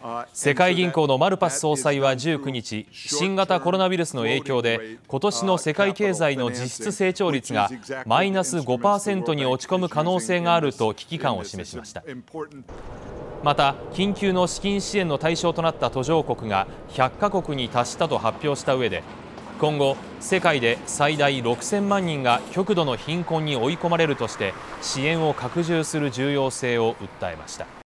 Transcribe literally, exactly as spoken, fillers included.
世界銀行のマルパス総裁はじゅうくにち、新型コロナウイルスの影響で今年の世界経済の実質成長率がマイナス ごパーセント に落ち込む可能性があると危機感を示しました。また、緊急の資金支援の対象となった途上国がひゃっかこくに達したと発表した上で、今後世界で最大ろくせんまんにんが極度の貧困に追い込まれるとして支援を拡充する重要性を訴えました。